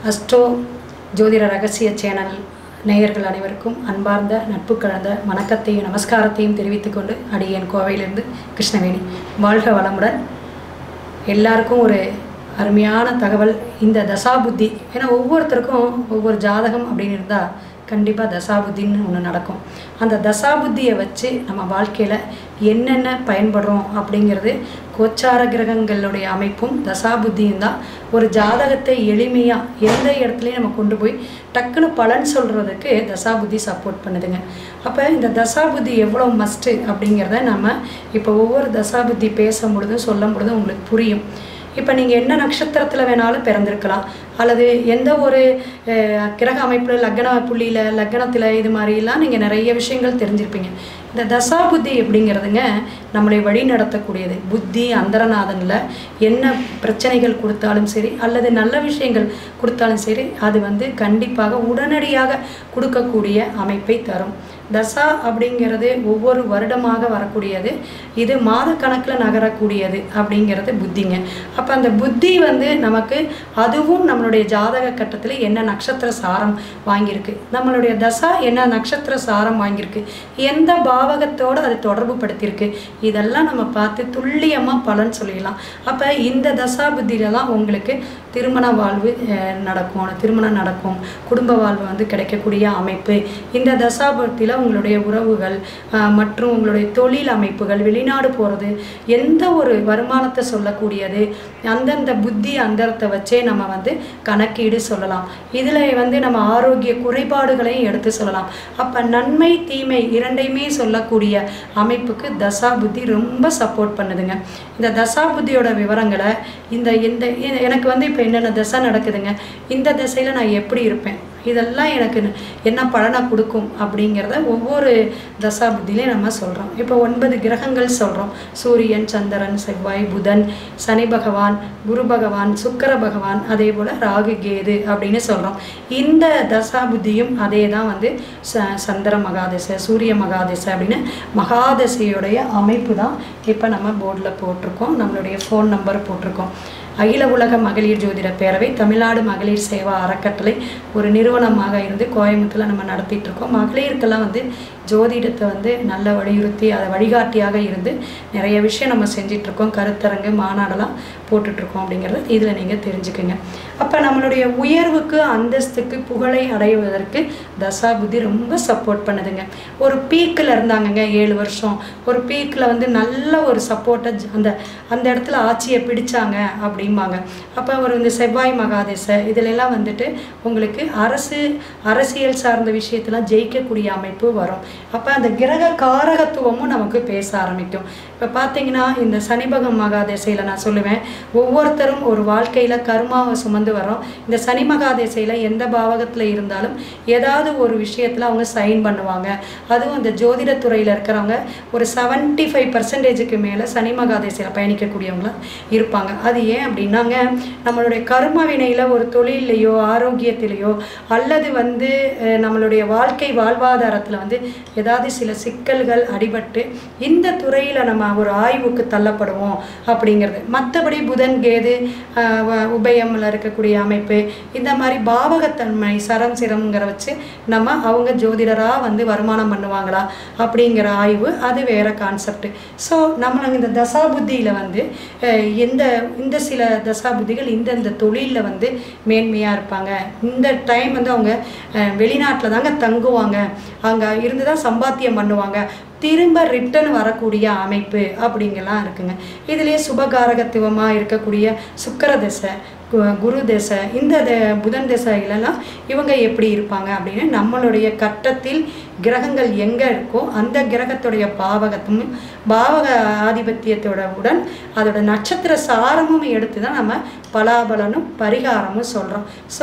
Astro ஜோதிட ரகசிய channel நேயர்கள் அனைவருக்கும் அன்பார்ந்த நட்பு கலந்த வணக்கத்தையும் நமஸ்காரத்தையும் தெரிவித்துக்கொண்டு அடியேன் கோவையிலிருந்து கிருஷ்ணவேணி. வாழ்க வளமுடன். எல்லாருக்கும் ஒரு அருமையான தகவல். இந்த தசாபுத்தி, ஏன்னா ஒவ்வொருத்தருக்கும் ஒவ்வொரு ஜாதகம் அப்படின்னு இருந்தால் கண்டிப்பாக தசாபுத்தின்னு ஒன்று நடக்கும். அந்த தசாபுத்தியை வச்சு நம்ம வாழ்க்கையில் என்னென்ன பயன்படுறோம் அப்படிங்கிறது கோச்சார கிரகங்களுடைய அமைப்பும் தசாபுத்தியும் தான் ஒரு ஜாதகத்தை எளிமையாக எந்த இடத்துலையும் நம்ம கொண்டு போய் டக்குன்னு பலன் சொல்கிறதுக்கு தசாபுத்தி சப்போர்ட் பண்ணுதுங்க. அப்போ இந்த தசாபுத்தி எவ்வளோ மஸ்ட்டு அப்படிங்கிறத நம்ம இப்போ ஒவ்வொரு தசாபுத்தி பேசும் பொழுதும் சொல்லும் பொழுதும் உங்களுக்கு புரியும். இப்போ நீங்கள் என்ன நட்சத்திரத்தில் வேணாலும் பிறந்திருக்கலாம், அல்லது எந்த ஒரு கிரக அமைப்பில் லக்ன புள்ளியில் லக்னத்தில் இது மாதிரிலாம் நீங்கள் நிறைய விஷயங்கள் தெரிஞ்சிருப்பீங்க. இந்த தசாபுத்தி எப்படிங்கிறதுங்க நம்மளை வழி நடத்தக்கூடியது. புத்தி அந்தரநாதனில் என்ன பிரச்சனைகள் கொடுத்தாலும் சரி, அல்லது நல்ல விஷயங்கள் கொடுத்தாலும் சரி, அது கண்டிப்பாக உடனடியாக கொடுக்கக்கூடிய அமைப்பை தரும். தசா அப்படிங்கிறது ஒவ்வொரு வருடமாக வரக்கூடியது, இது மாத கணக்கில் நகரக்கூடியது அப்படிங்கிறது புத்திங்க. அப்போ அந்த புத்தி நமக்கு அதுவும் நம்மளுடைய ஜாதக கட்டத்தில் என்ன நட்சத்திர சாரம் வாங்கியிருக்கு, நம்மளுடைய தசா என்ன நட்சத்திர சாரம் வாங்கியிருக்கு, எந்த பாவகத்தோடு அது தொடர்பு படுத்தியிருக்கு, இதெல்லாம் நம்ம பார்த்து துல்லியமாக பலன் சொல்லிடலாம். அப்போ இந்த தசா புத்தியில் தான் உங்களுக்கு திருமண வாழ்வு நடக்கும், திருமணம் நடக்கும், குடும்ப வாழ்வு கிடைக்கக்கூடிய அமைப்பு. இந்த தசாபுத்தியில் உங்களுடைய உறவுகள் மற்றும் உங்களுடைய தொழில் அமைப்புகள், வெளிநாடு போகிறது, எந்த ஒரு வருமானத்தை சொல்லக்கூடியது, அந்தந்த புத்தி அந்தரத்தை வச்சே நம்ம கணக்கீடு சொல்லலாம். இதில் நம்ம ஆரோக்கிய குறைபாடுகளையும் எடுத்து சொல்லலாம். அப்போ நன்மை தீமை இரண்டையுமே சொல்லக்கூடிய அமைப்புக்கு தசா புத்தி ரொம்ப சப்போர்ட் பண்ணுதுங்க. இந்த தசா புத்தியோட விவரங்களை இந்த எனக்கு இப்போ என்னென்ன தசை நடக்குதுங்க, இந்த திசையில் நான் எப்படி இருப்பேன், இதெல்லாம் எனக்கு என்ன பலனை கொடுக்கும் அப்படிங்கிறத ஒவ்வொரு தசா புத்தியிலையும் நம்ம சொல்கிறோம். இப்போ 9 கிரகங்கள் சொல்கிறோம். சூரியன், சந்திரன், செவ்வாய், புதன், சனி பகவான், குரு பகவான், சுக்கிர பகவான், அதே போல் ராகு கேது அப்படின்னு சொல்கிறோம். இந்த தசா புத்தியும் அதே தான் சந்திர மகாதசை, சூரிய மகாதசை அப்படின்னு மகாதசையுடைய அமைப்பு தான் இப்போ நம்ம போர்டில் போட்டிருக்கோம். நம்மளுடைய ஃபோன் நம்பர் போட்டிருக்கோம். அகில உலக மகளிர் ஜோதிட பேரவை தமிழ்நாடு மகளிர் சேவா அறக்கட்டளை ஒரு நிறுவனமாக இருந்து கோயம்புத்தூரில் நம்ம நடத்திட்டு இருக்கோம். மகளிருக்கெல்லாம் ஜோதிடத்தை நல்ல வலியுறுத்தி அதை வழிகாட்டியாக இருந்து நிறைய விஷயம் நம்ம செஞ்சிட்ருக்கோம். கருத்தரங்கு மாநாடெல்லாம் போட்டுட்ருக்கோம் அப்படிங்கிறத இதில் நீங்கள் தெரிஞ்சுக்குங்க. அப்போ நம்மளுடைய உயர்வுக்கு அந்தஸ்துக்கு புகழை அடைவதற்கு தசா புத்தி ரொம்ப சப்போர்ட் பண்ணுதுங்க. ஒரு பீக்கில் இருந்தாங்கங்க 7 வருஷம், ஒரு பீக்கில் நல்ல ஒரு சப்போர்ட்டை அந்த இடத்துல ஆட்சியை பிடிச்சாங்க அப்படிம்பாங்க. அப்போ ஒரு செவ்வாய் மகாதேசை இதிலெல்லாம் உங்களுக்கு அரசியல் சார்ந்த விஷயத்தெல்லாம் ஜெயிக்கக்கூடிய அமைப்பு வரும். அப்போ அந்த கிரக காரகத்துவமும் நமக்கு பேச ஆரம்பிக்கும். இப்போ பார்த்தீங்கன்னா இந்த சனிபகம் மகாதேசையில் நான் சொல்லுவேன், ஒவ்வொருத்தரும் ஒரு வாழ்க்கையில் கர்மாவை சுமந்து வரோம். இந்த சனி மகாதேசையில் எந்த பாவகத்தில் இருந்தாலும் ஏதாவது ஒரு விஷயத்தில் அவங்க சைன் பண்ணுவாங்க. அதுவும் அந்த ஜோதிடத்துறையில் இருக்கிறவங்க ஒரு 75% மேலே சனி மகாதேசையில் பயணிக்கக்கூடியவங்களாம் இருப்பாங்க. அது ஏன் அப்படின்னாங்க, நம்மளுடைய கர்ம வினையில் ஒரு தொழிலையோ ஆரோக்கியத்திலேயோ அல்லது நம்மளுடைய வாழ்க்கை வாழ்வாதாரத்தில் ஏதாவது சில சிக்கல்கள் அடிபட்டு இந்த துறையில் நம்ம ஒரு ஆய்வுக்கு தள்ளப்படுவோம் அப்படிங்கிறது. மற்றபடி புதன் கேது உபயமில் இருக்கக்கூடிய அமைப்பு, இந்த மாதிரி பாவகத்தன்மை சரம் சிரம்ங்கிற வச்சு நம்ம அவங்க ஜோதிடராக வருமானம் பண்ணுவாங்களா அப்படிங்கிற ஆய்வு, அது வேறு கான்செப்ட். ஸோ நம்ம இந்த தசாபுத்தியில் இந்த சில தசாபுத்திகள் இந்தந்த தொழிலில் மேன்மையாக இருப்பாங்க. இந்த டைம் அவங்க வெளிநாட்டில் தாங்க தங்குவாங்க, அங்கே இருந்து தான் சம்பாத்தியம் பண்ணுவாங்க, திரும்ப ரிட்டர்ன் வரக்கூடிய அமைப்பு அப்படிங்கெல்லாம் இருக்குங்க. இதுலேயே சுபகாரகத்துவமாக இருக்கக்கூடிய சுக்கிர தசை, குரு தசை, இந்த புதன் தசைகளெல்லாம் இவங்க எப்படி இருப்பாங்க அப்படின்னு நம்மளுடைய கட்டத்தில் கிரகங்கள் எங்கே இருக்கோ அந்த கிரகத்துடைய பாவகத்தும் பாவக ஆதிபத்தியத்தோட உடன் அதோட நட்சத்திர சாரமும் எடுத்து தான் நம்ம பலாபலனும் பரிகாரமும் சொல்கிறோம். ஸோ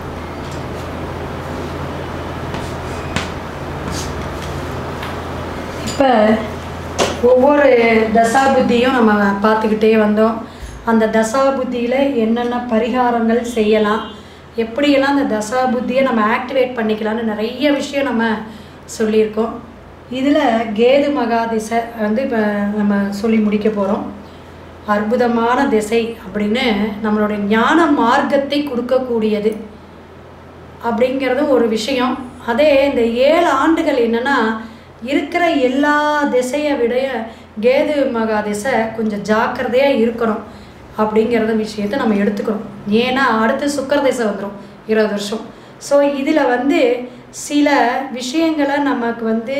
இப்போ ஒவ்வொரு தசாபுத்தியும் நம்ம பார்த்துக்கிட்டே வந்தோம். அந்த தசாபுத்தியில் என்னென்ன பரிகாரங்கள் செய்யலாம், எப்படியெல்லாம் அந்த தசாபுத்தியை நம்ம ஆக்டிவேட் பண்ணிக்கலாம்னு நிறைய விஷயம் நம்ம சொல்லியிருக்கோம். இதில் கேது மகாதிசை இப்போ நம்ம சொல்லி முடிக்க போகிறோம். அற்புதமான திசை அப்படின்னு நம்மளுடைய ஞான மார்க்கத்தை கொடுக்கக்கூடியது. அப்படிங்கிறதும் ஒரு விஷயம். அதே இந்த 7 ஆண்டுகள் என்னென்னா இருக்கிற எல்லா திசையை விட கேது மகா திசை கொஞ்சம் ஜாக்கிரதையாக இருக்கணும் அப்படிங்கிறத விஷயத்தை நம்ம எடுத்துக்கணும். ஏன்னா அடுத்து சுக்கிர திசை வந்துடும் 20 வருஷம். ஸோ இதில் வந்து சில விஷயங்களை நமக்கு வந்து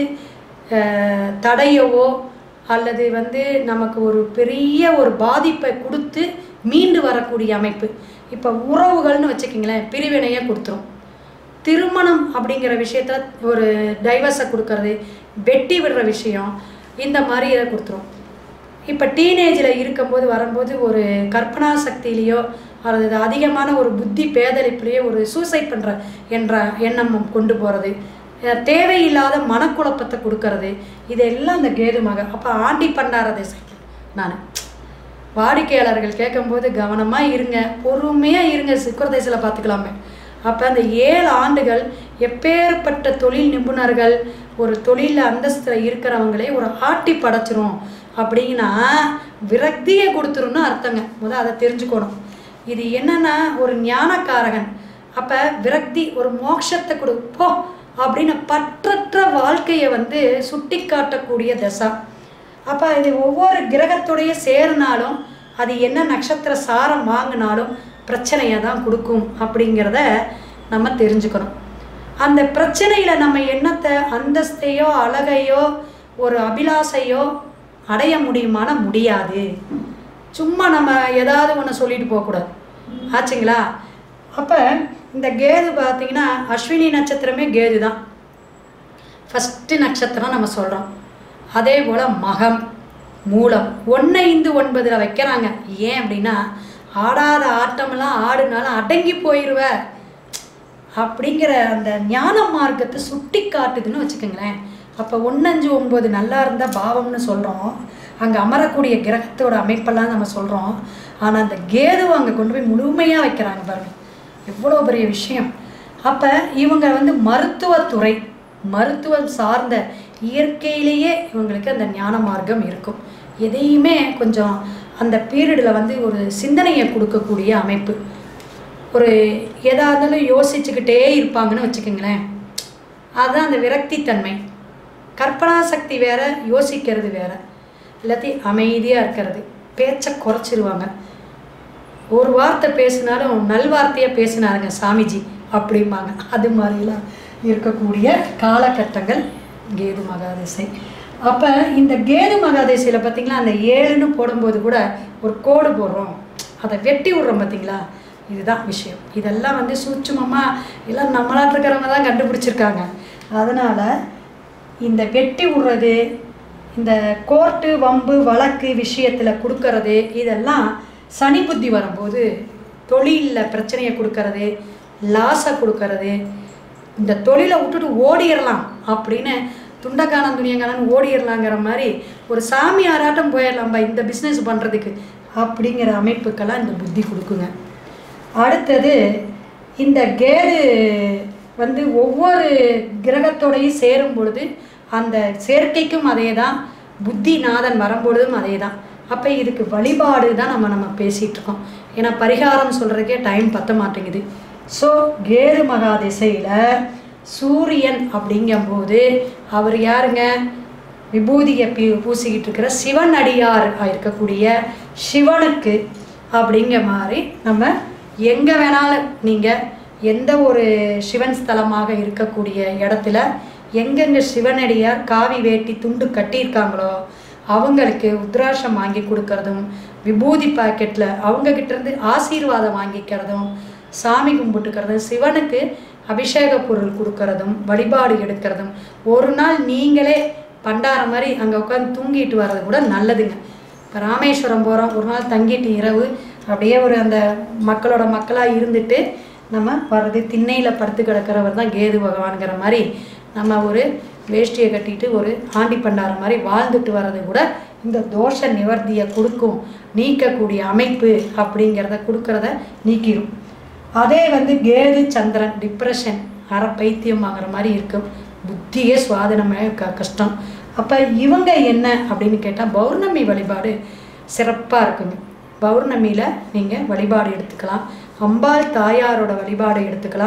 தடையவோ அல்லது வந்து நமக்கு ஒரு பெரிய ஒரு பாதிப்பை கொடுத்து மீண்டு வரக்கூடிய அமைப்பு. இப்போ உறவுகள்னு வச்சுக்கிங்களேன், பிரிவினையை கொடுத்துரும். திருமணம் அப்படிங்கிற விஷயத்த ஒரு டைவர்ஸை கொடுக்கறது, வெட்டி விடுற விஷயம், இந்த மாதிரி இதை கொடுத்துரும். இப்போ டீனேஜில் இருக்கும்போது வரும்போது ஒரு கற்பனா சக்தியிலையோ அல்லது அதிகமான ஒரு புத்தி பேதளிப்புலேயோ ஒரு சூசைட் பண்ணுற என்ற எண்ணம் கொண்டு போகிறது, தேவையில்லாத மனக்குழப்பத்தை கொடுக்கறது, இதெல்லாம் இந்த கேது மகா. அப்போ ஆண்டி பண்டார திசைக்கு நான் வாடிக்கையாளர்கள் கேட்கும்போது கவனமாக இருங்க, பொறுமையாக இருங்க, சுக்கிர திசையில் பார்த்துக்கலாமே. அப்போ அந்த 7 ஆண்டுகள் எப்பேற்பட்ட தொழில் நிபுணர்கள் ஒரு தொழிலில் அந்தஸ்தில் இருக்கிறவங்களே ஒரு ஆட்டி படைச்சிரும் அப்படின்னா விரக்தியை கொடுத்துருன்னு அர்த்தங்க. முதல் அதை தெரிஞ்சுக்கணும். இது என்னென்னா ஒரு ஞானக்காரகன். அப்போ விரக்தி ஒரு மோட்சத்தை கொடுப்போ அப்படின்னு பற்றற்ற வாழ்க்கையை வந்து சுட்டி காட்டக்கூடிய தசா. அப்போ இது ஒவ்வொரு கிரகத்துடைய சேர்னாலும் அது என்ன நட்சத்திர சாரம் வாங்கினாலும் பிரச்சனையை தான் கொடுக்கும் அப்படிங்கிறத நம்ம தெரிஞ்சுக்கணும். அந்த பிரச்சனையில் நம்ம என்னத்தை அந்தஸ்தையோ அழகையோ ஒரு அபிலாசையோ அடைய முடியுமான முடியாது. சும்மா நம்ம ஏதாவது ஒன்று சொல்லிட்டு போகக்கூடாது. ஆச்சுங்களா? அப்போ இந்த கேது பார்த்திங்கன்னா அஸ்வினி நட்சத்திரமே கேது தான் ஃபஸ்ட்டு நட்சத்திரம் நம்ம சொல்கிறோம். அதே போல் மகம், மூலம் 1, 5, 9 வைக்கிறாங்க. ஏன் அப்படின்னா ஆடாத ஆட்டமெல்லாம் ஆடுனாலும் அடங்கி போயிடுவ அப்படிங்கிற அந்த ஞான மார்க்கத்தை சுட்டி காட்டுதுன்னு வச்சுக்கோங்களேன். அப்போ 1, 5, 9 நல்லா இருந்தால் பாவம்னு சொல்கிறோம். அங்கே அமரக்கூடிய கிரகத்தோட அமைப்பெல்லாம் நம்ம சொல்கிறோம். ஆனால் அந்த கேதுவை அங்கே கொண்டு போய் முழுமையாக வைக்கிறாங்க பாருங்க, எவ்வளோ பெரிய விஷயம். அப்போ இவங்க வந்து மருத்துவத்துறை, மருத்துவம் சார்ந்த இயற்கையிலேயே இவங்களுக்கு அந்த ஞான மார்க்கம் இருக்கும். எதையுமே கொஞ்சம் அந்த பீரியடில் வந்து ஒரு சிந்தனையை கொடுக்கக்கூடிய அமைப்பு. ஒரு எதாக இருந்தாலும் யோசிச்சுக்கிட்டே இருப்பாங்கன்னு வச்சுக்கோங்களேன். அதுதான் அந்த விரக்தித்தன்மை. கற்பனா சக்தி வேறு, யோசிக்கிறது வேறு. எல்லாத்தையும் அமைதியாக இருக்கிறது, பேச்சை குறைச்சிருவாங்க. ஒரு வார்த்தை பேசினாலும் நல்வார்த்தையாக பேசினாருங்க சாமிஜி அப்படிம்பாங்க. அது மாதிரிலாம் இருக்கக்கூடிய காலகட்டங்கள் கேது மகாதிசை. அப்போ இந்த கேது மகாதிசையில் பார்த்திங்களா அந்த 7ன்னு போடும்போது கூட ஒரு கோடு போடுறோம், அதை வெட்டி விட்றோம் பார்த்திங்களா. இதுதான் விஷயம். இதெல்லாம் வந்து சூட்சுமமாக எல்லாம் நம்மளாட்டு இருக்கிறவங்க தான் கண்டுபிடிச்சிருக்காங்க. அதனால் இந்த வெட்டி விடுறது, இந்த கோர்ட்டு வம்பு வழக்கு விஷயத்தில் கொடுக்கறது, இதெல்லாம் சனி புத்தி வரும்போது தொழிலில் பிரச்சனையை கொடுக்கறது, லாஸை கொடுக்கறது, இந்த தொழிலை விட்டுட்டு ஓடிடலாம் அப்படின்னு துண்டக்கானன் துணியங்கானன் ஓடிடலாங்கிற மாதிரி ஒரு சாமியாராட்டம் போயிடலாம்பா இந்த பிஸ்னஸ் பண்ணுறதுக்கு அப்படிங்கிற அமைப்புக்கெல்லாம் இந்த புத்தி கொடுக்குங்க. அடுத்தது இந்த கேது வந்து ஒவ்வொரு கிரகத்தோடையும் சேரும் பொழுது அந்த சேர்க்கைக்கும் அதே தான், புத்திநாதன் வரும்பொழுதும் அதே தான். அப்போ இதுக்கு வழிபாடு தான் நம்ம பேசிகிட்ருக்கோம். ஏன்னா பரிகாரம் சொல்கிறதுக்கே டைம் பற்ற மாட்டேங்குது. ஸோ கேது மகாதிசையில் சூரியன் அப்படிங்கும்போது அவர் யாருங்க? விபூதியை பூசிக்கிட்டு இருக்கிற சிவன் அடியார் இருக்கக்கூடிய சிவனுக்கு அப்படிங்கிற மாதிரி நம்ம எங்கே வேணாலும் நீங்கள் எந்த ஒரு சிவன் ஸ்தலமாக இருக்கக்கூடிய இடத்துல எங்கெங்கே சிவனடியார் காவி வேட்டி துண்டு கட்டியிருக்காங்களோ அவங்களுக்கு உத்ராட்சம் வாங்கி கொடுக்கறதும், விபூதி பாக்கெட்டில் அவங்கக்கிட்டேருந்து ஆசீர்வாதம் வாங்கிக்கிறதும், சாமி கும்பிட்டுக்கிறதும், சிவனுக்கு அபிஷேக பொருள் கொடுக்கறதும், வழிபாடு எடுக்கிறதும், ஒரு நாள் நீங்களே பண்டார மாதிரி அங்கே உட்காந்து தூங்கிட்டு வர்றது கூட நல்லதுங்க. இப்போ ராமேஸ்வரம் போகிறோம், ஒரு நாள் தங்கிட்டு இரவு அப்படியே ஒரு அந்த மக்களாக இருந்துட்டு நம்ம வர்றது, திண்ணையில் படுத்து கிடக்கிறவர் தான் கேது பகவான்கிற மாதிரி நம்ம ஒரு வேஷ்டியை கட்டிட்டு ஒரு ஆண்டி பண்டார மாதிரி வாழ்ந்துட்டு வர்றது கூட இந்த தோஷ நிவர்த்தியை கொடுக்கும், நீக்கக்கூடிய அமைப்பு அப்படிங்கிறத கொடுக்கறத நீக்கிடும். அதே வந்து கேது சந்திரன் டிப்ரெஷன் அரை பைத்தியம் வாங்குற மாதிரி இருக்கும், புத்தியே சுவாதனமாக கஷ்டம். அப்போ இவங்க என்ன அப்படின்னு கேட்டால் பௌர்ணமி வழிபாடு சிறப்பாக இருக்குங்க. பௌர்ணமியில் நீங்கள் வழிபாடு எடுத்துக்கலாம், அம்பாள் தாயாரோட வழிபாடு எடுத்துக்கலாம்.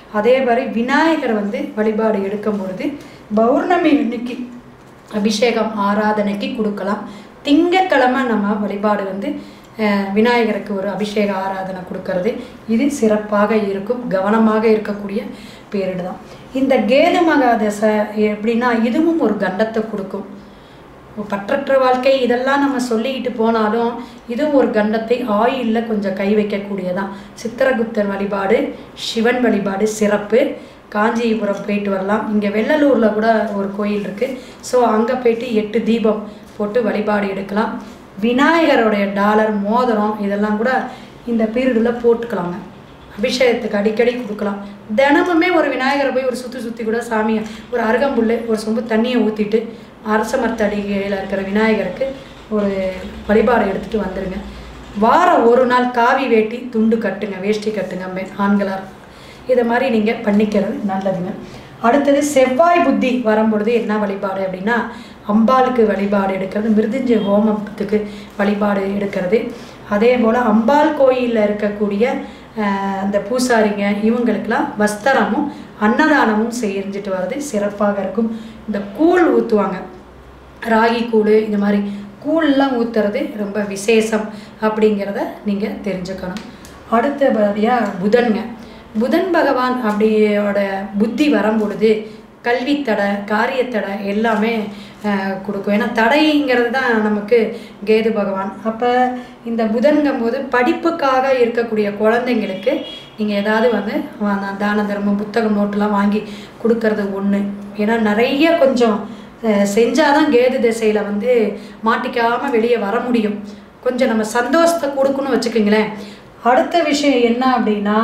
அதே மாதிரி விநாயகர் வந்து வழிபாடு எடுக்கும் பொழுது பௌர்ணமி அன்னைக்கு அபிஷேகம் ஆராதனைக்கு கொடுக்கலாம். திங்கட்கிழமை நம்ம வழிபாடு வந்து விநாயகருக்கு ஒரு அபிஷேக ஆராதனை கொடுக்கறது இது சிறப்பாக இருக்கும். கவனமாக இருக்கக்கூடிய பீரியட் தான் இந்த கேது மகாதசை. எப்படின்னா இதுவும் ஒரு கண்டத்தை கொடுக்கும். பற்றற்ற வாழ்க்கை இதெல்லாம் நம்ம சொல்லிக்கிட்டு போனாலும் இதுவும் ஒரு கண்டத்தை ஆயுளில் கொஞ்சம் கை வைக்கக்கூடியதான். சித்திரகுப்தர் வழிபாடு, சிவன் வழிபாடு சிறப்பு. காஞ்சிபுரம் போயிட்டு வரலாம். இங்கே வெள்ளலூரில் கூட ஒரு கோயில் இருக்குது. ஸோ அங்கே போயிட்டு 8 தீபம் போட்டு வழிபாடு எடுக்கலாம். விநாயகருடைய டாலர், மோதிரம் இதெல்லாம் கூட இந்த பீரியடில் போட்டுக்கலாங்க. அபிஷேகத்துக்கு அடிக்கடி கொடுக்கலாம். தினமுமே ஒரு விநாயகரை போய் ஒரு சுற்றி கூட சாமியை ஒரு அருகம்புல் ஒரு சொம்பு தண்ணியை ஊற்றிட்டு அரச மரத்தடியில் இருக்கிற விநாயகருக்கு ஒரு வழிபாடு எடுத்துகிட்டு வந்துடுங்க. வாரம் ஒரு நாள் காவி வேட்டி துண்டு கட்டுங்க, வேஷ்டி கட்டுங்க ஆண்களாக. இதை மாதிரி நீங்கள் பண்ணிக்கிறது நல்லதுங்க. அடுத்தது செவ்வாய் புத்தி வரும்பொழுது என்ன வழிபாடு அப்படின்னா அம்பாளுக்கு வழிபாடு எடுக்கிறது, மிருதுஞ்ச ஹோமத்துக்கு வழிபாடு எடுக்கிறது. அதே போல் அம்பாள் கோயிலில் இருக்கக்கூடிய அந்த பூசாரிங்க இவங்களுக்கெல்லாம் வஸ்திரமும் அன்னதானமும் செஞ்சுட்டு வர்றது சிறப்பாக இருக்கும். இந்த கூழ் ஊற்றுவாங்க, ராகி கூழ், இந்த மாதிரி கூழ்லாம் ஊற்றுறது ரொம்ப விசேஷம் அப்படிங்கிறத நீங்கள் தெரிஞ்சுக்கணும். அடுத்தபடியாக புதன்ங்க. புதன் பகவான் அப்படியோட புத்தி வரும்பொழுது கல்வித்தடை, காரியத்தடை எல்லாமே கொடுக்கும். ஏன்னா தடைங்கிறது தான் நமக்கு கேது பகவான். அப்போ இந்த புதன்கும்போது படிப்புக்காக இருக்கக்கூடிய குழந்தைங்களுக்கு நீங்கள் ஏதாவது வந்து தான தர்மம், புத்தகம், நோட்டெலாம் வாங்கி கொடுக்கறது ஒன்று. ஏன்னா நிறைய கொஞ்சம் செஞ்சால் தான் கேது திசையில் வந்து மாட்டிக்காமல் வெளியே வர முடியும். கொஞ்சம் நம்ம சந்தோஷத்தை கொடுக்கணும்னு வச்சுக்கோங்களேன். அடுத்த விஷயம் என்ன அப்படின்னா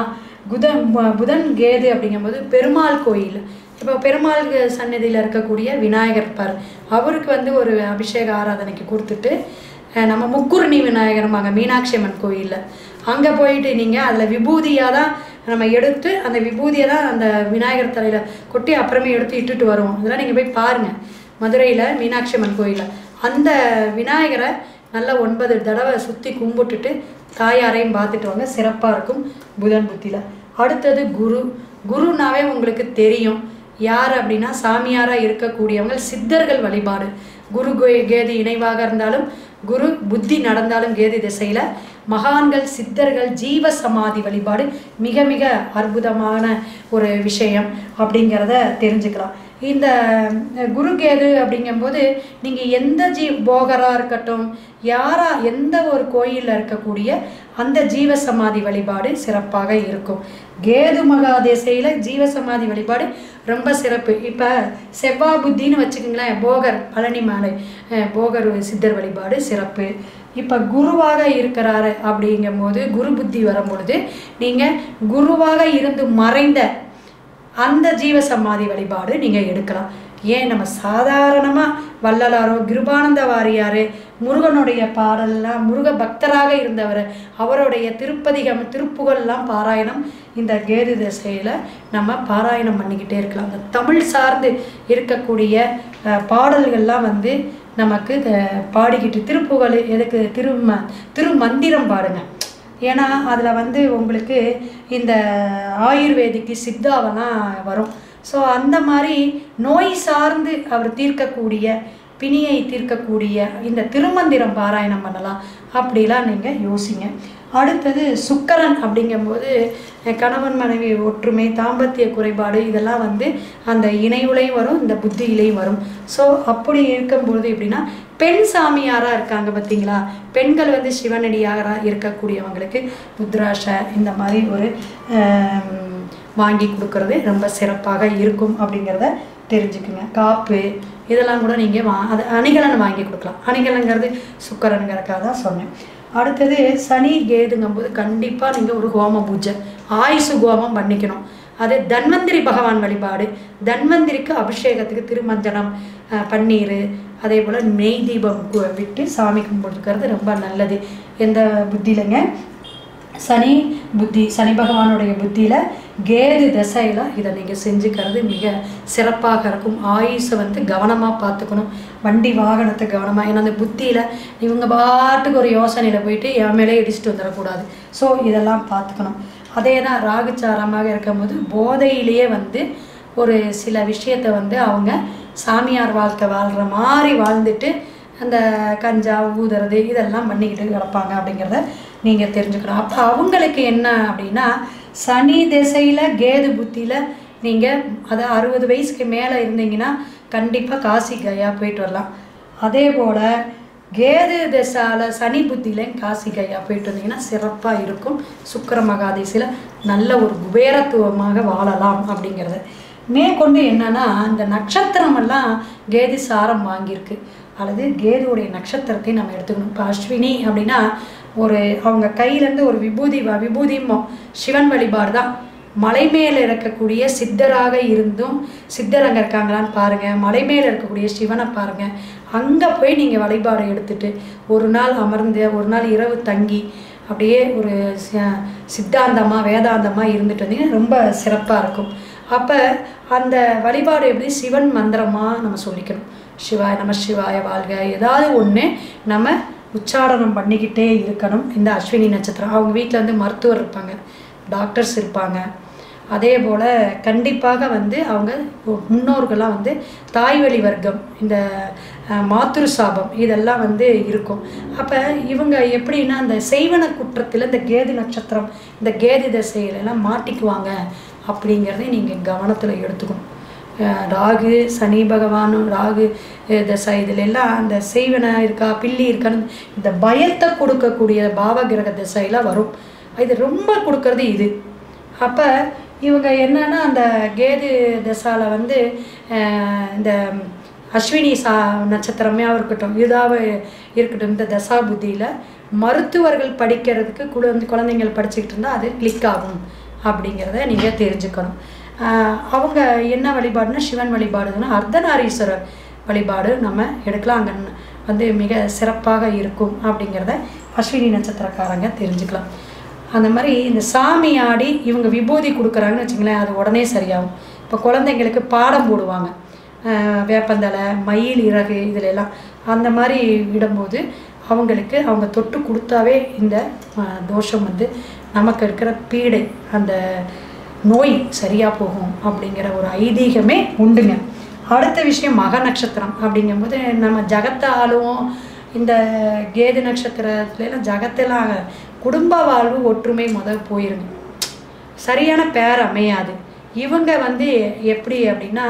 புதன் கேது அப்படிங்கும்போது பெருமாள் கோயில். இப்போ பெருமாள் சன்னதியில் இருக்கக்கூடிய விநாயகர் இருப்பார். அவருக்கு வந்து ஒரு அபிஷேக ஆராதனைக்கு கொடுத்துட்டு நம்ம முக்குருணி விநாயகர்மாங்க மீனாட்சி அம்மன் கோயிலில் அங்கே போயிட்டு நீங்கள் அதில் விபூதியாக தான் நம்ம எடுத்து அந்த விபூதியை தான் அந்த விநாயகர் தலையில் கொட்டி அப்புறமே எடுத்து இட்டுட்டு வருவோம். இதெல்லாம் நீங்கள் போய் பாருங்கள். மதுரையில் மீனாட்சி அம்மன் கோயிலில் அந்த விநாயகரை நல்லா 9 தடவை சுற்றி கும்பிட்டுட்டு தாயாரையும் பார்த்துட்டு வாங்க. சிறப்பாக இருக்கும் புதன் புத்தியில். அடுத்தது குருனாவே உங்களுக்கு தெரியும் யார் அப்படின்னா சாமியாராக இருக்கக்கூடியவங்க சித்தர்கள் வழிபாடு. குரு கேது இணைவாக இருந்தாலும் குரு புத்தி நடந்தாலும் கேது திசையில் மகான்கள், சித்தர்கள், ஜீவ சமாதி வழிபாடு மிக மிக அற்புதமான ஒரு விஷயம் அப்படிங்கிறத தெரிஞ்சுக்கலாம். இந்த குரு கேது அப்படிங்கும்போது நீங்கள் எந்த போகராக இருக்கட்டும், எந்த ஒரு கோயிலில் இருக்கக்கூடிய அந்த ஜீவசமாதி வழிபாடு சிறப்பாக இருக்கும். கேது மகாதேசையில் ஜீவசமாதி வழிபாடு ரொம்ப சிறப்பு. இப்போ செவ்வாய் புத்தின்னு வச்சுக்கோங்களேன், போகர் பழனி மாலை போகர் சித்தர் வழிபாடு சிறப்பு. இப்போ குருவாக இருக்கிறாரு அப்படிங்கும்போது குரு புத்தி வரும்பொழுது நீங்கள் குருவாக இருந்து மறைந்த அந்த ஜீவசமாதி வழிபாடு நீங்கள் எடுக்கலாம். ஏன் நம்ம சாதாரணமாக வள்ளலாரோ கிருபானந்த வாரியார் முருகனுடைய பாடல்லாம் முருக பக்தராக இருந்தவர் அவருடைய திருப்புகள்லாம் பாராயணம் இந்த கேது திசையில் நம்ம பாராயணம் பண்ணிக்கிட்டே இருக்கலாம். அந்த தமிழ் சார்ந்து இருக்கக்கூடிய பாடல்கள்லாம் வந்து நமக்கு பாடிக்கிட்டு திருப்புகழ் எதுக்கு திருமந்திரம் பாடுங்க. ஏன்னா அதில் வந்து உங்களுக்கு இந்த ஆயுர்வேதிக்கு சித்தாவெல்லாம் வரும். ஸோ அந்த மாதிரி நோய் சார்ந்து அவர் தீர்க்கக்கூடிய பிணியை தீர்க்கக்கூடிய இந்த திருமந்திரம் பாராயணம் பண்ணலாம். அப்படிலாம் நீங்கள் யோசிங்க. அடுத்தது சுக்கரன் அப்படிங்கும்போது கணவன் மனைவி ஒற்றுமை, தாம்பத்திய குறைபாடு இதெல்லாம் வந்து அந்த இணைவுலையும் வரும், இந்த புத்தியிலையும் வரும். ஸோ அப்படி இருக்கும்பொழுது எப்படின்னா பெண் சாமியாராக இருக்காங்க பார்த்தீங்களா, பெண்கள் வந்து சிவனடியாராக இருக்கக்கூடியவங்களுக்கு ருத்ராட்சை இந்த மாதிரி ஒரு வாங்கி கொடுக்கறது ரொம்ப சிறப்பாக இருக்கும் அப்படிங்கிறத தெரிஞ்சுக்குங்க. காப்பு இதெல்லாம் கூட நீங்கள் அது அணிகலன் வாங்கி கொடுக்கலாம். அணிகலங்கிறது சுக்கரனுங்கிறதுக்காக தான் சொன்னேன். அடுத்தது சனி கேதுங்கும்போது கண்டிப்பாக நீங்கள் ஒரு ஹோம பூஜை ஆயுசு ஹோமம் பண்ணிக்கணும். அது தன்வந்திரி பகவான் வழிபாடு. தன்வந்திரிக்கு அபிஷேகத்துக்கு திருமஞ்சனம், பன்னீர், அதே போல் நெய் தீபம் விட்டு சாமி கும்பிட்டுக்கிறது ரொம்ப நல்லது. எந்த புத்தியிலங்க சனி புத்தி, சனி பகவானுடைய புத்தியில் கேது தசையில் இதை நீங்கள் செஞ்சுக்கிறது மிக சிறப்பாக இருக்கும். ஆயுஷை வந்து கவனமாக பார்த்துக்கணும், வண்டி வாகனத்தை கவனமாக. ஏன்னா அந்த புத்தியில் இவங்க பாட்டுக்கு ஒரு யோசனையில் போயிட்டு என் மேலே இடிச்சுட்டு வந்துடக்கூடாது. ஸோ இதெல்லாம் பார்த்துக்கணும். அதே தான் ராகுச்சாரமாக இருக்கும்போது போதையிலேயே வந்து ஒரு சில விஷயத்தை வந்து அவங்க சாமியார் வாழ்க்கை வாழ்கிற மாதிரி வாழ்ந்துட்டு அந்த கஞ்சா ஊதுறது இதெல்லாம் பண்ணிக்கிட்டு கிடப்பாங்க அப்படிங்கிறத நீங்கள் தெரிஞ்சுக்கணும். அப்போ அவங்களுக்கு என்ன அப்படின்னா சனி திசையில் கேது புத்தியில் நீங்கள் அதை 60 வயசுக்கு மேலே இருந்தீங்கன்னா கண்டிப்பாக காசி கயா போயிட்டு வரலாம். அதே போல் கேது திசால சனி புத்தியிலையும் காசி கயா போயிட்டு வந்தீங்கன்னா சிறப்பாக இருக்கும். சுக்கிர மகாதேசியில் நல்ல ஒரு குபேரத்துவமாக வாழலாம் அப்படிங்கிறது. மேற்கொண்டு என்னன்னா இந்த நட்சத்திரமெல்லாம் கேது சாரம் வாங்கியிருக்கு அல்லது கேதுவுடைய நட்சத்திரத்தை நம்ம எடுத்துக்கணும். இப்போ அஸ்வினி அப்படின்னா ஒரு அவங்க கையிலேருந்து ஒரு விபூதிமோ சிவன் வழிபாடு தான். மலை மேலே இருக்கக்கூடிய சித்தராக இருந்தும் சித்தர் அங்கே இருக்காங்களான்னு பாருங்கள். மலை மேலே இருக்கக்கூடிய சிவனை பாருங்கள். அங்கே போய் நீங்கள் வழிபாடு எடுத்துட்டு ஒரு நாள் அமர்ந்து ஒரு நாள் இரவு தங்கி அப்படியே ஒரு சித்தாந்தமாக வேதாந்தமாக இருந்துட்டு வந்தீங்கன்னா ரொம்ப சிறப்பாக இருக்கும். அப்போ அந்த வழிபாடு எப்படி சிவன் மந்திரமாக நம்ம சொல்லிக்கணும். சிவாய நம சிவாய வாழ்க ஏதாவது ஒன்று நம்ம உச்சாரணம் பண்ணிக்கிட்டே இருக்கணும். இந்த அஸ்வினி நட்சத்திரம் அவங்க வீட்டில் வந்து மருத்துவர் இருப்பாங்க, டாக்டர்ஸ் இருப்பாங்க. அதே போல் கண்டிப்பாக வந்து அவங்க முன்னோர்கள்லாம் வந்து தாய்வழி வர்க்கம் இந்த மாத்துரு சாபம் இதெல்லாம் வந்து இருக்கும். அப்போ இவங்க எப்படின்னா அந்த செய்வன குற்றத்தில் இந்த கேது நட்சத்திரம் இந்த கேது திசையிலெல்லாம் மாட்டிக்குவாங்க அப்படிங்கிறதை நீங்கள் கவனத்தில் எடுத்துக்கணும். ராகு சனி பகவானும் ராகு தசை இதிலெல்லாம் அந்த செய்வன இருக்கா பில்லி இருக்கான்னு இந்த பயத்தை கொடுக்கக்கூடிய பாவகிரக திசையெல்லாம் வரும். இது ரொம்ப கொடுக்கறது இது. அப்போ இவங்க என்னன்னா அந்த கேது தசாவில் வந்து இந்த அஸ்வினி நட்சத்திரமே இருக்கட்டும் இதாகவே இருக்கட்டும் இந்த தசா புத்தியில் மருத்துவர்கள் படிக்கிறதுக்கு குழந்தைங்கள் படிச்சுக்கிட்டு இருந்தால் அது கிளிக் ஆகும் அப்படிங்கிறத நீங்கள் தெரிஞ்சுக்கணும். அவங்க என்ன வழிபாடுனா சிவன் வழிபாடுன்னா அர்த்தநாரீஸ்வரர் வழிபாடு நம்ம எடுக்கலாம். அங்கே வந்து மிக சிறப்பாக இருக்கும் அப்படிங்கிறத அஸ்வினி நட்சத்திரக்காரங்க தெரிஞ்சுக்கலாம். அந்த மாதிரி இந்த சாமி ஆடி இவங்க விபூதி கொடுக்குறாங்கன்னு வச்சுங்களேன், அது உடனே சரியாகும். இப்போ குழந்தைங்களுக்கு பாடம் போடுவாங்க, வேப்பந்தலை மயில் இறகு இதிலெல்லாம் அந்த மாதிரி விடும்போது அவங்களுக்கு அவங்க தொட்டு கொடுத்தாவே இந்த தோஷம் வந்து நமக்கு இருக்கிற பீடை அந்த நோய் சரியாக போகும் அப்படிங்கிற ஒரு ஐதீகமே உண்டுங்க. அடுத்த விஷயம் மக நட்சத்திரம் அப்படிங்கும்போது நம்ம ஜகத்தை ஆளுவோம். இந்த கேது நட்சத்திரத்துலாம் ஜகத்தெல்லாம் குடும்ப வாழ்வு ஒற்றுமை போயிருங்க, சரியான பேர் அமையாது. இவங்க வந்து எப்படி அப்படின்னா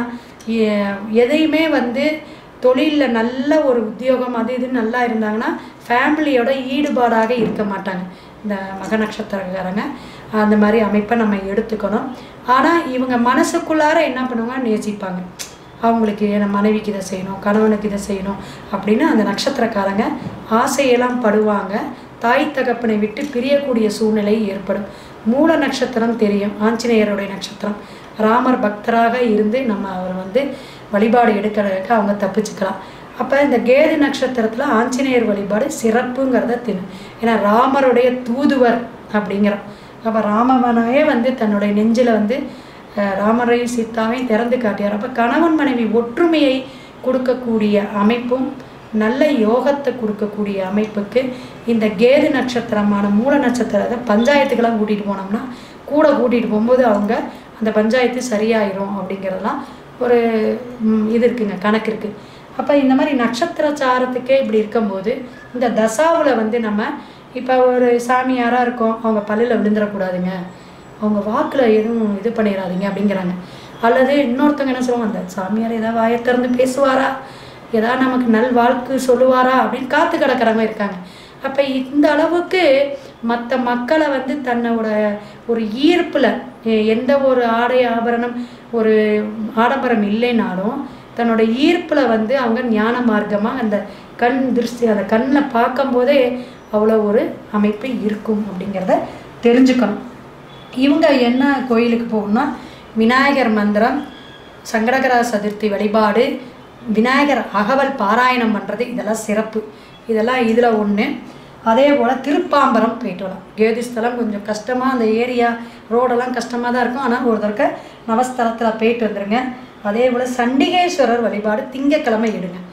எதையுமே வந்து தொழிலில் நல்ல ஒரு உத்தியோகம் அது இதுன்னு நல்லா இருந்தாங்கன்னா ஃபேமிலியோட ஈடுபாடாக இருக்க மாட்டாங்க இந்த மக நட்சத்திரக்காரங்க. அந்த மாதிரி அமைப்பை நம்ம எடுத்துக்கணும். ஆனால் இவங்க மனசுக்குள்ளார என்ன பண்ணுவாங்க, நேசிப்பாங்க. அவங்களுக்கு என் மனைவிக்கு இதை செய்யணும், கணவனுக்கு இதை செய்யணும் அப்படின்னு அந்த நட்சத்திரக்காரங்க ஆசையெல்லாம் படுவாங்க. தாய் தகப்பனை விட்டு பிரியக்கூடிய சூழ்நிலை ஏற்படும். மூல நட்சத்திரம் தெரியும், ஆஞ்சநேயருடைய நட்சத்திரம். ராமர் பக்தராக இருந்து நம்ம அவர் வந்து வழிபாடு எடுக்கிறதுக்கு அவங்க தப்பிச்சுக்கலாம். அப்போ இந்த கேது நட்சத்திரத்தில் ஆஞ்சநேயர் வழிபாடு சிறப்புங்கிறத தெரியும். ஏன்னா ராமருடைய தூதுவர் அப்படிங்கிறோம். அப்போ ராமவனையே வந்து தன்னுடைய நெஞ்சில் வந்து ராமரையும் சீதாவையும் திறந்து காட்டியார். அப்போ கணவன் மனைவி ஒற்றுமையை கொடுக்கக்கூடிய அமைப்பும் நல்ல யோகத்தை கொடுக்கக்கூடிய அமைப்புக்கு இந்த கேது நட்சத்திரமான மூல நட்சத்திரத்தை பஞ்சாயத்துக்கெல்லாம் கூட்டிகிட்டு போனோம்னா கூட கூட்டிகிட்டு போகும்போது அவங்க அந்த பஞ்சாயத்து சரியாயிரும் அப்படிங்கிறதெல்லாம் ஒரு இது இருக்குங்க, கணக்கு இருக்குது. அப்போ இந்த மாதிரி நட்சத்திர சாரத்துக்கே இப்படி இருக்கும்போது இந்த தசாவில் வந்து நம்ம இப்போ ஒரு சாமியாராக இருக்கோம், அவங்க பல்லில் விழுந்துடக்கூடாதுங்க, அவங்க வாக்கில் எதுவும் இது பண்ணிடாதீங்க அப்படிங்கிறாங்க. அல்லது இன்னொருத்தவங்க என்ன சொல்லுவாங்க, அந்த சாமியார் ஏதாவது வாயை திறந்து பேசுவாரா, ஏதாவது நமக்கு நல் வாழ்க்கை சொல்லுவாரா அப்படின்னு காத்து கிடக்கிறவங்க இருக்காங்க. அப்போ இந்த அளவுக்கு மற்ற மக்களை வந்து தன்னோட ஒரு ஈர்ப்பில் எந்த ஒரு ஆடை ஆபரணம் ஒரு ஆடம்பரம் இல்லைனாலும் தன்னோட ஈர்ப்பில் வந்து அவங்க ஞான மார்க்கமாக அந்த கண் திருஷ்டி அந்த கண்ணில் பார்க்கும்போதே அவ்வளோ ஒரு அமைப்பு இருக்கும் அப்படிங்கிறத தெரிஞ்சுக்கணும். இவங்க என்ன கோயிலுக்கு போகணும்னா விநாயகர் மந்திரம், சங்கடகர சதுர்த்தி வழிபாடு, விநாயகர் அகவல் பாராயணம் பண்ணுறது இதெல்லாம் சிறப்பு. இதெல்லாம் இதில் ஒன்று. அதே போல் திருப்பாம்பரம் போயிட்டு வரலாம். கேதுஸ்தலம் கொஞ்சம் கஷ்டமாக, அந்த ஏரியா ரோடெல்லாம் கஷ்டமாக தான் இருக்கும். ஆனால் ஒரு தடவை நவஸ்தலத்தில் போயிட்டு வந்துடுங்க. அதே போல் சண்டிகேஸ்வரர் வழிபாடு திங்கக்கிழமை எடுங்க.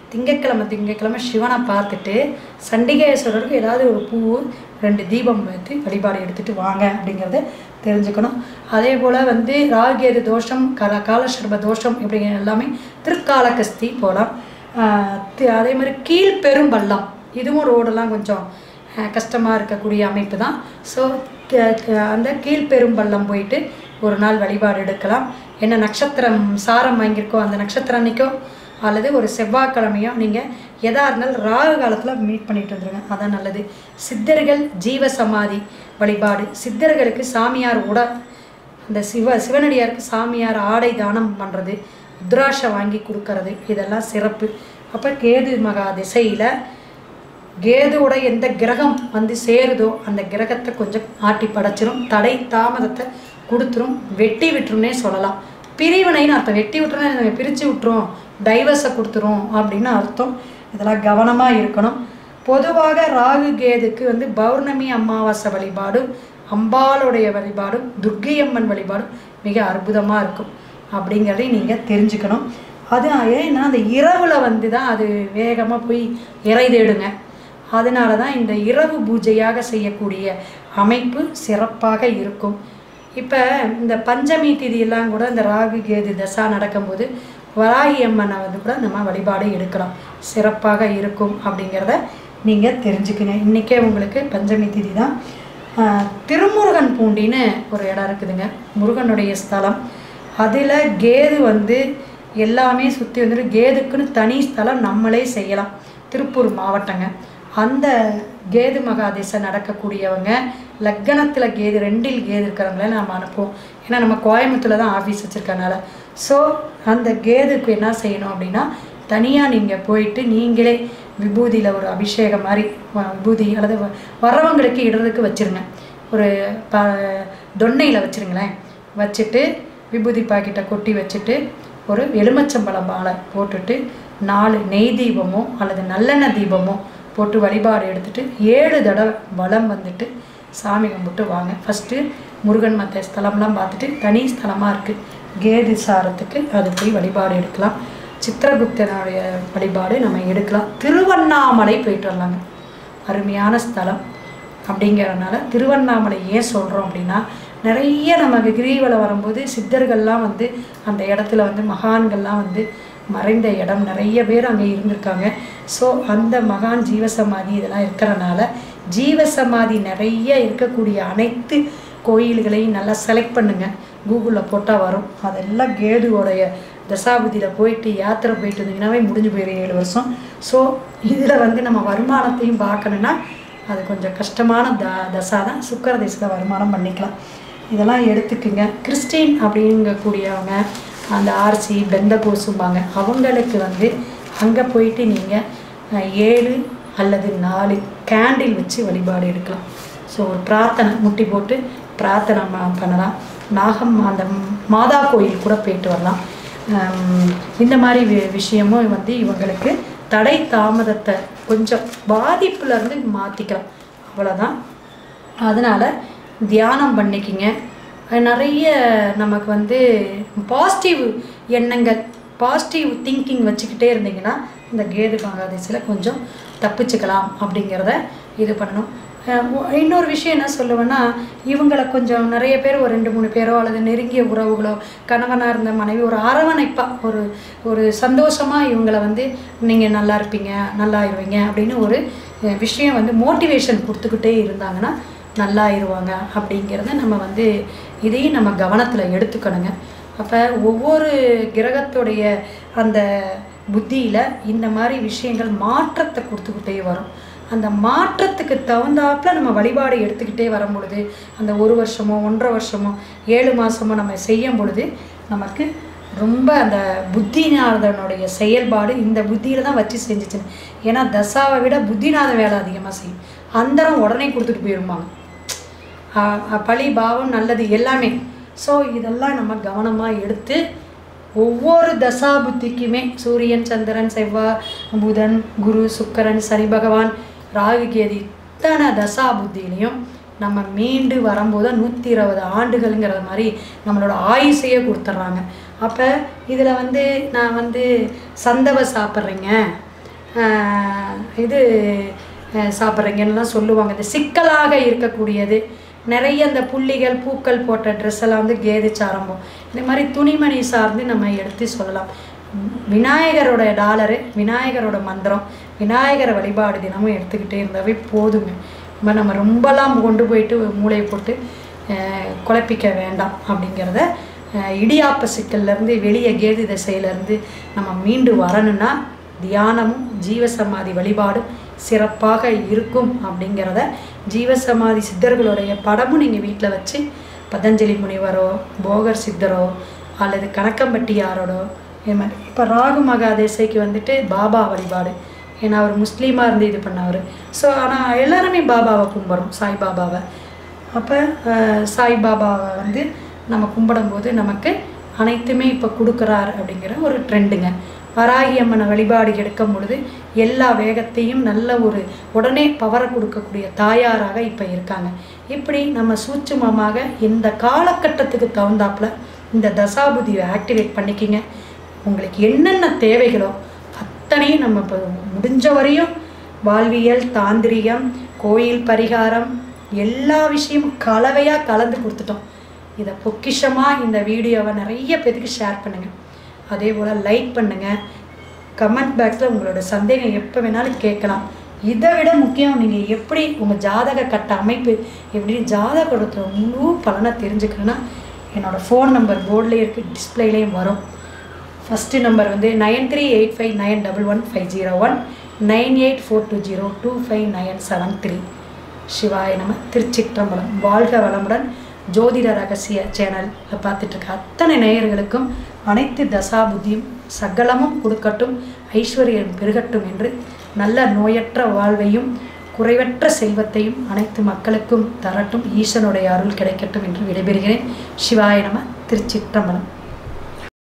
திங்கக்கிழமை சிவனை பார்த்துட்டு சண்டிகேஸ்வரருக்கு ஏதாவது ஒரு பூ 2 தீபம் வைத்து வழிபாடு எடுத்துகிட்டு வாங்க அப்படிங்கிறத தெரிஞ்சுக்கணும். அதே போல் வந்து ராகேது தோஷம் காலசர்ப தோஷம் இப்படிங்கிற எல்லாமே திருக்காலகஸ்தி போகலாம். அதே மாதிரி கீழ்பெரும்பள்ளம் இதுவும் ரோடெல்லாம் கொஞ்சம் கஷ்டமாக இருக்கக்கூடிய அமைப்பு தான். ஸோ அந்த கீழ்பெரும்பள்ளம் போயிட்டு ஒரு நாள் வழிபாடு எடுக்கலாம். என்ன நட்சத்திரம் சாரம் வாங்கியிருக்கோ அந்த நட்சத்திரம் அன்றைக்கோ அல்லது ஒரு செவ்வாய்க்கிழமையோ நீங்கள் எதாக இருந்தாலும் ராகு காலத்தில் மீட் பண்ணிட்டு வந்துடுங்க, அதான் நல்லது. சித்தர்கள் ஜீவசமாதி வழிபாடு, சித்தர்களுக்கு சாமியார் அந்த சிவனடியாருக்கு சாமியார் ஆடை தானம் பண்ணுறது, ருத்ராட்சை வாங்கி கொடுக்கறது, இதெல்லாம் சிறப்பு. அப்போ கேது மகா திசையில் கேதுவோட எந்த கிரகம் வந்து சேருதோ அந்த கிரகத்தை கொஞ்சம் ஆட்டி படைச்சிரும், தடை தாமதத்தை கொடுத்துரும், வெட்டி விட்டுருன்னே சொல்லலாம். பிரிவினைன்னு அர்த்தம். வெட்டி விட்டுருன்னா பிரித்து விட்டுரும், டைவர்ஸை கொடுத்துரும் அப்படின்னு அர்த்தம். இதெல்லாம் கவனமாக இருக்கணும். பொதுவாக ராகு கேதுக்கு வந்து பௌர்ணமி அமாவாசை வழிபாடும் அம்பாளுடைய வழிபாடும் துர்க்கையம்மன் வழிபாடும் மிக அற்புதமாக இருக்கும் அப்படிங்கிறதையும் நீங்கள் தெரிஞ்சுக்கணும். அது ஏன்னா அந்த இரவில் வந்து தான் அது வேகமாக போய் இறை தேடுங்க. அதனால தான் இந்த இரவு பூஜையாக செய்யக்கூடிய அமைப்பு சிறப்பாக இருக்கும். இப்போ இந்த பஞ்சமி திதியெல்லாம் கூட இந்த ராகு கேது தசா நடக்கும்போது வராகி அம்மனை வந்து கூட நம்ம வழிபாடு எடுக்கலாம், சிறப்பாக இருக்கும் அப்படிங்கிறத நீங்கள் தெரிஞ்சுக்கங்க. இன்றைக்கே உங்களுக்கு பஞ்சமி திதி தான். திருமுருகன் பூண்டின்னு ஒரு இடம் இருக்குதுங்க, முருகனுடைய ஸ்தலம். அதில் கேது வந்து எல்லாமே சுற்றி வந்துட்டு கேதுக்குன்னு தனி ஸ்தலம் நம்மளே செய்யலாம். திருப்பூர் மாவட்டங்க. அந்த கேது மகாதேசை நடக்கக்கூடியவங்க லக்கணத்தில் கேது 2இல் கேது இருக்கிறவங்கள நம்ம அனுப்புவோம். ஏன்னா நம்ம கோயம்புத்தூரில் தான் ஆஃபீஸ் வச்சுருக்கனால. ஸோ அந்த கேதுக்கு என்ன செய்யணும் அப்படின்னா தனியாக நீங்கள் போயிட்டு நீங்களே விபூதியில் ஒரு அபிஷேகம் மாதிரி விபூதி அல்லது வரவங்களுக்கு இடறதுக்கு வச்சுருங்க. ஒரு தொன்னையில் வச்சுருங்களேன். வச்சுட்டு விபூதி பாக்கெட்டை கொட்டி வச்சுட்டு ஒரு எலுமிச்சம்பழம் மாலை போட்டுட்டு 4 நெய் தீபமோ அல்லது நல்லெண்ணெய் தீபமோ போட்டு வழிபாடு எடுத்துகிட்டு 7 தடவை வலம் வந்துட்டு சாமி கும்பிட்டு வாங்க. ஃபஸ்ட்டு முருகன் மற்ற ஸ்தலம்லாம் பார்த்துட்டு தனி ஸ்தலமாக இருக்குது கேது சாரத்துக்கு அது போய் வழிபாடு எடுக்கலாம். சித்திரகுப்தனுடைய வழிபாடு நம்ம எடுக்கலாம். திருவண்ணாமலை போயிட்டு வரலாங்க, அருமையான ஸ்தலம். அப்படிங்கிறதுனால திருவண்ணாமலை ஏன் சொல்கிறோம் அப்படின்னா நிறைய நமக்கு கிரிவலம் வரும்போது சித்தர்கள்லாம் வந்து அந்த இடத்துல வந்து மகான்கள்லாம் வந்து மறைந்த இடம், நிறைய பேர் அங்கே இருந்திருக்காங்க. ஸோ அந்த மகான் ஜீவசமாதி இதெல்லாம் இருக்கிறனால ஜீவசமாதி நிறைய இருக்கக்கூடிய அனைத்து கோயில்களையும் நல்லா செலக்ட் பண்ணுங்கள், கூகுளில் போட்டால் வரும். அதெல்லாம் கேதுவோடைய தசாபுதியில் போயிட்டு யாத்திரை போயிட்டு இருந்தீங்கன்னாவே முடிஞ்சு போயிடும் 7 வருஷம். ஸோ இதில் வந்து நம்ம வருமானத்தையும் பார்க்கணுன்னா அது கொஞ்சம் கஷ்டமான தசா தான். சுக்கர தசையில் வருமானம் பண்ணிக்கலாம். இதெல்லாம் எடுத்துக்குங்க. கிறிஸ்டின் அப்படிங்கக்கூடியவங்க அந்த ஆர்சி பெந்தகோசும்பாங்க, அவங்களுக்கு வந்து அங்கே போயிட்டு நீங்கள் 7 அல்லது 4 கேண்டில் வச்சு வழிபாடு எடுக்கலாம். ஸோ ஒரு பிரார்த்தனை முட்டி போட்டு பிரார்த்தனை பண்ணலாம். அந்த மாதா கோயில் கூட போயிட்டு வரலாம். இந்த மாதிரி விஷயமும் வந்து இவங்களுக்கு தடை தாமதத்தை கொஞ்சம் பாதிப்புலேருந்து மாற்றிக்கலாம், அவ்வளோதான். அதனால் தியானம் பண்ணிக்கிங்க. நிறைய நமக்கு வந்து பாசிட்டிவ் எண்ணங்கள் பாசிட்டிவ் திங்கிங் வச்சுக்கிட்டே இருந்தீங்கன்னா இந்த கேது மகாதேசில் கொஞ்சம் தப்பிச்சுக்கலாம் அப்படிங்கிறத இது பண்ணணும். இன்னொரு விஷயம் என்ன சொல்லுவேன்னா இவங்களை கொஞ்சம் நிறைய பேர் ஒரு 2-3 பேரோ அல்லது நெருங்கிய உறவுகளோ கணவனாக இருந்த மனைவி ஒரு அரவணைப்பாக ஒரு சந்தோஷமாக இவங்களை வந்து நீங்கள் நல்லா இருப்பீங்க நல்லா ஆயிடுவீங்க அப்படின்னு ஒரு விஷயம் வந்து மோட்டிவேஷன் கொடுத்துக்கிட்டே இருந்தாங்கன்னா நல்லா ஆயிடுவாங்க அப்படிங்கிறத நம்ம வந்து இதையும் நம்ம கவனத்தில் எடுத்துக்கணுங்க. அப்போ ஒவ்வொரு கிரகத்துடைய அந்த புத்தியில் இந்த மாதிரி விஷயங்கள் மாற்றத்தை கொடுத்துக்கிட்டே வரும். அந்த மாற்றத்துக்கு தகுந்தாப்பில் நம்ம வழிபாடு எடுத்துக்கிட்டே வரும் பொழுது அந்த 1 வருஷமோ 1.5 வருஷமோ 7 மாதமோ நம்ம செய்யும் பொழுது நமக்கு ரொம்ப அந்த புத்திநாதனுடைய செயல்பாடு இந்த புத்தியில் தான் வச்சு செஞ்சிச்சு. ஏன்னா தசாவை விட புத்திநாதன் வேலை அதிகமாக செய்யும். அந்தரம் உடனே கொடுத்துட்டு போயிருப்பாங்க, பழி பாவம் நல்லது எல்லாமே. ஸோ இதெல்லாம் நம்ம கவனமாக எடுத்து ஒவ்வொரு தசா புத்திக்குமே சூரியன் சந்திரன் செவ்வாய் புதன் குரு சுக்கரன் சனி பகவான் ராகு கேது இத்தனை தசா புத்தியிலையும் நம்ம மீண்டு வரும்போது 120 ஆண்டுகள்ங்கிற மாதிரி நம்மளோட ஆயுசையே கொடுத்துட்றாங்க. அப்போ இதில் வந்து நான் வந்து சந்தவை சாப்பிட்றேங்க இது சாப்பிட்றீங்கன்னுலாம் சொல்லுவாங்க. இந்த சிக்கலாக இருக்கக்கூடியது நிறைய இந்த புள்ளிகள் பூக்கள் போட்ட ட்ரெஸ் எல்லாம் வந்து கேது சாரம்பம். இந்த மாதிரி துணிமணி சார்ந்து நம்ம எடுத்து சொல்லலாம். விநாயகரோட டாலரு, விநாயகரோட மந்திரம், விநாயகரை வழிபாடு தினமும் எடுத்துக்கிட்டே இருந்தாவே போதுங்க. நம்ம ரொம்பலாம் கொண்டு போயிட்டு மூளையை போட்டு குழப்பிக்க வேண்டாம் அப்படிங்கிறத. இடியாப்ப சிக்கல்லேருந்து வெளியே கேது திசையிலேருந்து நம்ம மீண்டு வரணும்னா தியானமும் ஜீவசமாதி வழிபாடும் சிறப்பாக இருக்கும் அப்படிங்கிறத. ஜீவசமாதி சித்தர்களுடைய படமும் நீங்கள் வீட்டில் வச்சு பதஞ்சலி முனிவரோ போகர் சித்தரோ அல்லது கணக்கம்பட்டியாரோடோ இது மாதிரி. இப்போ ராகு மகாதேசைக்கு வந்துட்டு பாபா வழிபாடு, ஏன்னா அவர் முஸ்லீமாக இருந்து இது பண்ணவர். ஸோ ஆனால் எல்லாருமே பாபாவை கும்பிட்றோம், சாய்பாபாவை. அப்போ சாய்பாபாவை வந்து நம்ம கும்பிடும்போது நமக்கு அனைத்துமே இப்போ கொடுக்குறார் அப்படிங்கிற ஒரு ட்ரெண்டுங்க. வராகி அம்மனை வழிபாடு எடுக்கும் பொழுது எல்லா வேகத்தையும் நல்ல ஒரு உடனே பவரை கொடுக்கக்கூடிய தாயாராக இப்போ இருக்காங்க. இப்படி நம்ம சூட்சுமமாக இந்த காலகட்டத்துக்கு தகுந்தாப்பில் இந்த தசாபுதியை ஆக்டிவேட் பண்ணிக்கிங்க. உங்களுக்கு என்னென்ன தேவைகளோ அத்தனையும் நம்ம இப்போ முடிஞ்ச வரையும் வாழ்வியல், தாந்திரிகம், கோயில் பரிகாரம் எல்லா விஷயமும் கலவையாக கலந்து கொடுத்துட்டோம். இதை பொக்கிஷமாக இந்த வீடியோவை நிறைய பேருக்கு ஷேர் பண்ணுங்கள். அதே போல் லைக் பண்ணுங்கள். கமெண்ட் பாக்ஸில் உங்களோட சந்தேகம் எப்போ வேணாலும் கேட்கலாம். இதை விட முக்கியம், நீங்கள் எப்படி உங்கள் ஜாதக கட்ட அமைப்பு எப்படி ஜாதகத்தோட முழு பலனை தெரிஞ்சுக்கணுன்னா என்னோடய ஃபோன் நம்பர் போர்ட்லேயே இருக்குது, டிஸ்பிளேலேயும் வரும். ஃபஸ்ட்டு நம்பர் வந்து 9385911501 9842025973. சிவாய நம. திருச்சிற்றம்பலம். வாழ்க வளமுடன். ஜோதிட ரகசிய சேனலில் பார்த்துட்ருக்க அத்தனை நேயர்களுக்கும் அனைத்து தசாபுத்தியும் சகலமும் கொடுக்கட்டும், ஐஸ்வர்யம் பெருகட்டும் என்று நல்ல நோயற்ற வாழ்வையும் குறைவற்ற செல்வத்தையும் அனைத்து மக்களுக்கும் தரட்டும், ஈசனுடைய அருள் கிடைக்கட்டும் என்று விடைபெறுகிறேன். சிவாய நம. திருச்சிற்றம்பலம்.